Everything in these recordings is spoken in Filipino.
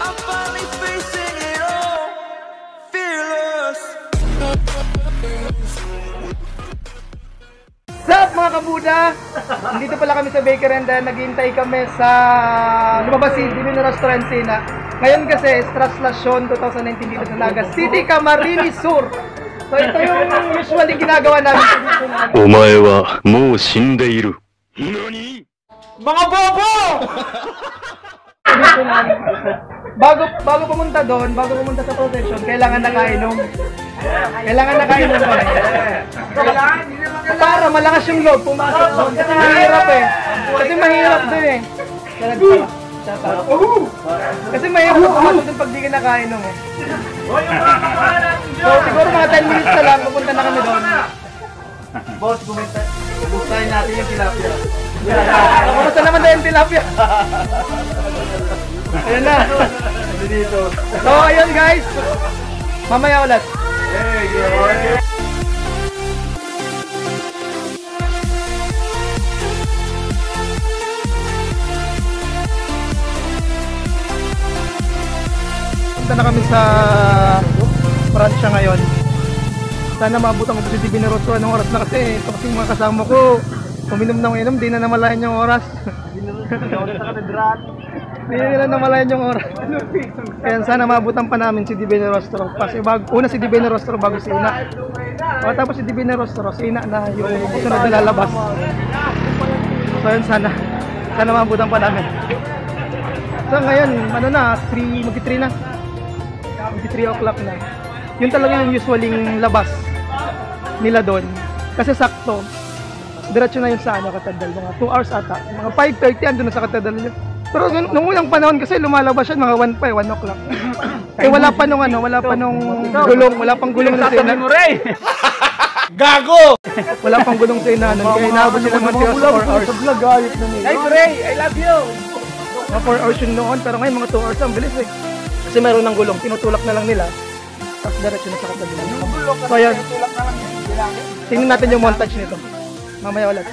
Sup mga kabuda! Dito pala kami sa bakery and then naghihintay kami sa lumabas si Divino Restaurant Sina. Ngayon kasi Straslasyon 2019 dito sa Naga City, Camarines Sur. So ito yung usually ginagawa namin sa dito namin. Omae wa mou shindeiru. Nani? Mga bobo! Bago pumunta doon, bago pumunta sa protection, kailangan nakainom. Kailangan nakainom ko. Para malakas yung loob pumasok doon. Kasi mahirap eh. Kasi mahirap doon eh. Kasi mahirap pumasok doon pag di ka nakainom eh. So siguro mga 10 minutes na lang, pupunta na kami doon. Boss, bustahin natin yung tilapia. Kamusta naman tayo yung tilapia? Ayan na. So ayun guys, mamaya ulit. Punta na kami sa Pransya ngayon. Sana maabutan ko po si Divino Rosso. Anong oras na kasi? Ito kasi mga kasama ko uminom ng inom, di na namalayan yung oras. Di na namalayan yung oras. Kaya sana maabutan pa namin si Divino Rosso. Kasi una si Divino Rosso bago si Ina. O tapos si Divino Rosso, si Ina na yung susunod na lalabas. So yun sana maabutan pa namin. So ngayon, ano na, mag-3 na. Mag-3 o'clock na. Yun talaga yung usualing labas nila doon. Kasi sakto, diretso na yun sa katedral. Mga 2 hours ata. Mga 5:30 andun na sa katedral nila. Pero nung unang panahon kasi lumalabas siya mga 1 o'clock. Eh wala pa nung gulong, wala pang gulong sa Sina. Gago! Wala pang gulong sa Sina. Kaya inaabot sila mga 4 hours. Hey Ray, I love you! Mga 4 hours yun noon, pero ngayon mga 2 hours ang bilis eh. Kasi meron ng gulong, tinutulak na lang nila. Tapos diretso na sa katedral. So ayan, tingnan natin yung montage nito. Mamaya ulit.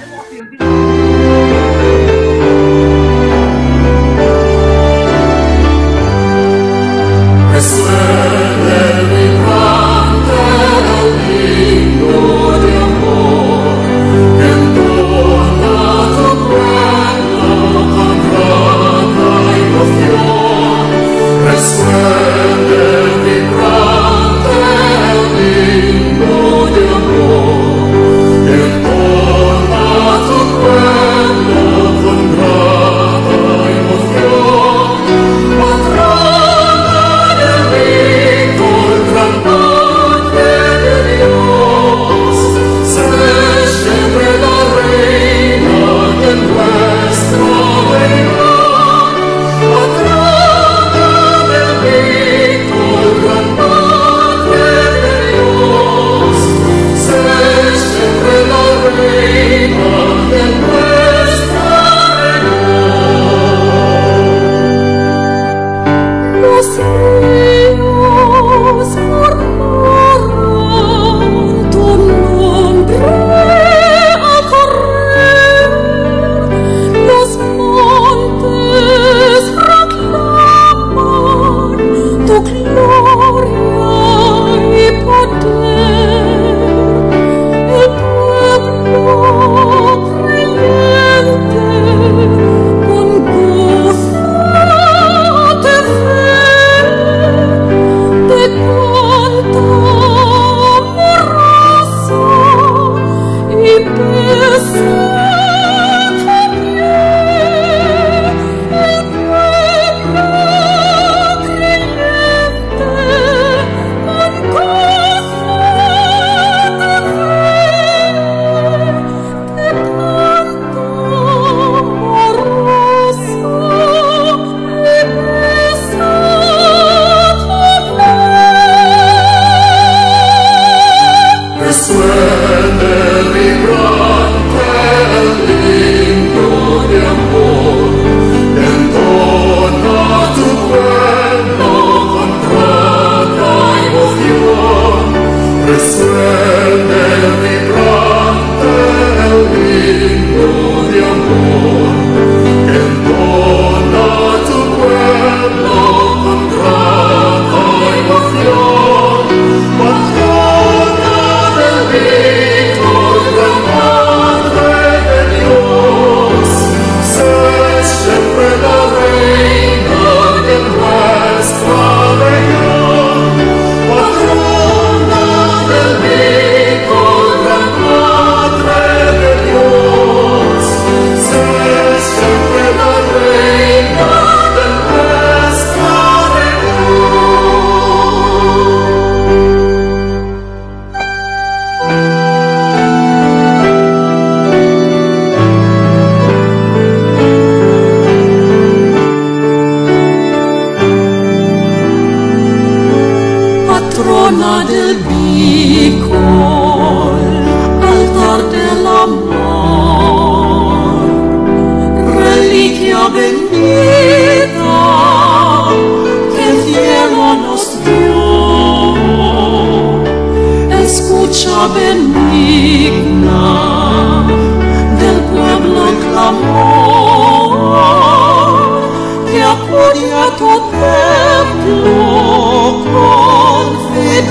a tu templo con fe y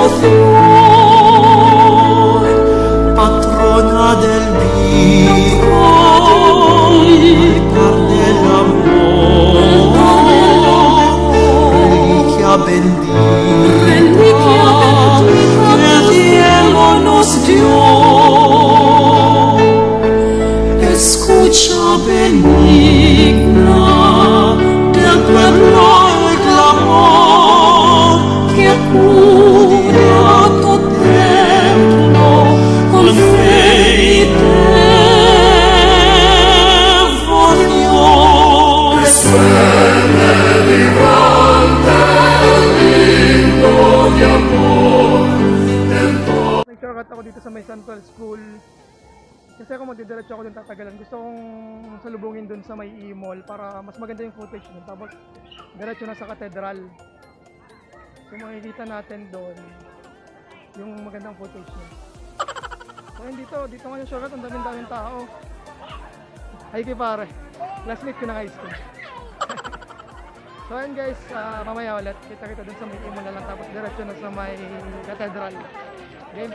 devoción, patrona del vino y par del amor, reliquia bendita que el cielo nos dio. Escucha benigna del pueblo el clamor que cura tu templo con fe y devoción. Resuene vibrante el himno de amor. Nag-shortcut ako dito sa may Central School. Kasi ako magdidiretso ako dun tatagalan. Gusto kong salubungin dun sa may E-Mall para mas maganda yung footage dun. Tapos diretso na sa Cathedral. So makikita natin dun yung magandang footage niya. So yun dito nga yung shortcut. Ang daming tao. Hi kay pare. Classmate ko na high school. So yun guys, mamaya ulit. Kita dun sa may E-Mall na lang. Tapos diretso na sa may Cathedral. Game.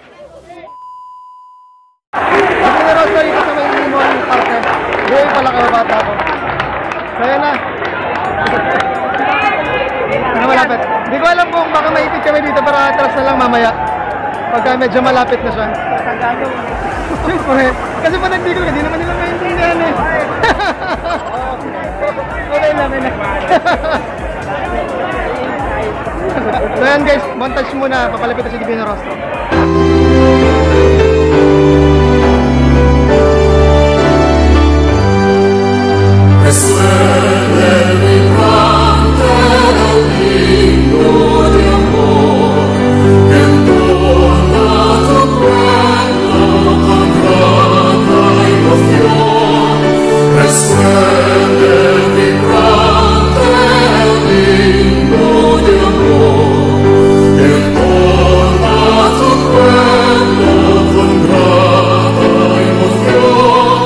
Rosa dito sa may E-Mall Park. Hindi pala kayo bata ko. So yan na. Ano malapit? Hindi ko alam kung baka maipit kami dito para atras na lang mamaya. Pagka medyo malapit na siya. Kasi pag nagdigol ka, di naman nila maintindihan eh. Okay lang. So yan guys, montage muna. Papalapit na si Divino Rostro. Resuene vibrante el himno de amor, entona tu pueblo con grata emoción. Resuene vibrante el himno de amor, entona tu pueblo con grata emoción.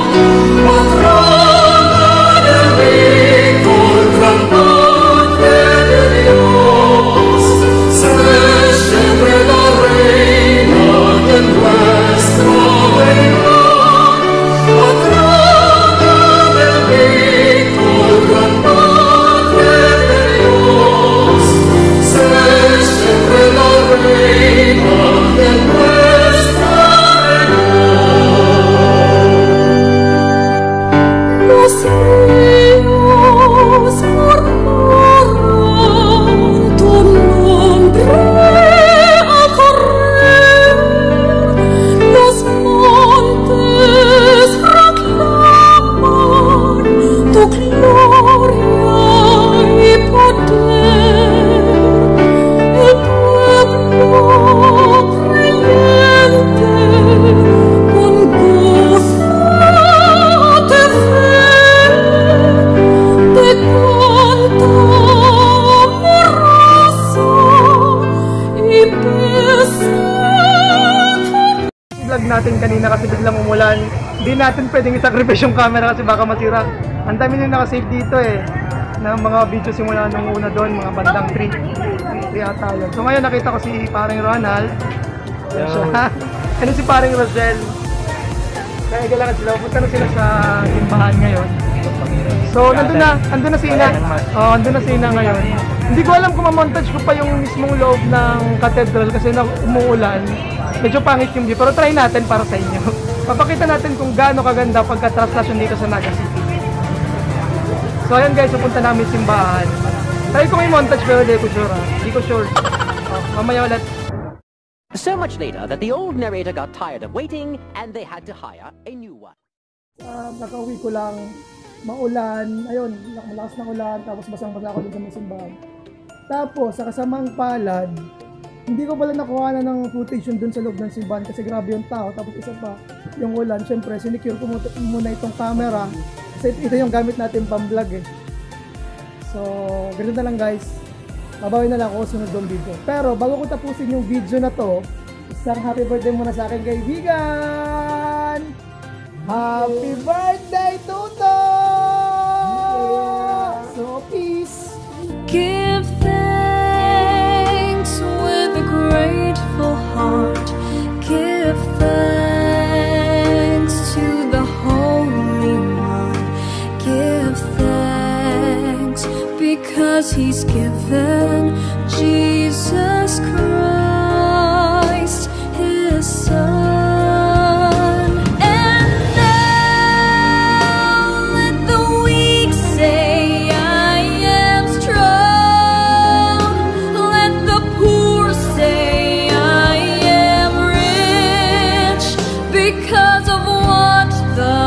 Natin kanina kasi biglang umulan. Hindi natin pwedeng isakrifice yung camera kasi baka masira. Ang dami nyung nakasave dito eh na mga video simula nung una doon, mga bandang 3 ata yun. So ngayon nakita ko si paring Ronald. Yan siya. Ano si paring Rosel. Kaya kailangan sila. Punta na sila sa simbahan ngayon. So nandun na si Ina. Nandun na si Ina ngayon. Hindi ko alam kung ma-montage ko pa yung mismong loob ng cathedral kasi umuulan. Medyo pangit yung view, pero try natin para sa inyo. Papakita natin kung gaano kaganda pagka-translation dito sa Naga City. So ayan guys, pupunta namin simbahan. Try ko may montage pero hindi ko sure. Hindi ko sure. Mamaya ulit. So much later that the old narrator got tired of waiting and they had to hire a new one. Nakauwi ko lang, maulan, ayun, malakas na ulan, tapos basang-basa ako dito sa may simbahan. Tapos, sa kasamang palad, hindi ko pala nakuha na ng footage yun dun sa loob ng simbahan kasi grabe yung tao. Tapos isa pa, yung ulan, syempre, sinicure ko muna itong camera kasi ito yung gamit natin pang-vlog eh. So, ganun na lang guys. Babawin na lang ako sunod ng video. Pero, bago ko tapusin yung video na to, isang happy birthday muna sa akin kaibigan! Happy birthday, Toto! So, peace! Give thanks with a grateful heart. Give thanks to the Holy One. Give thanks because He's given Jesus Christ, His Son. And now let the weak say, I am strong. Let the poor say, I am rich, because of what the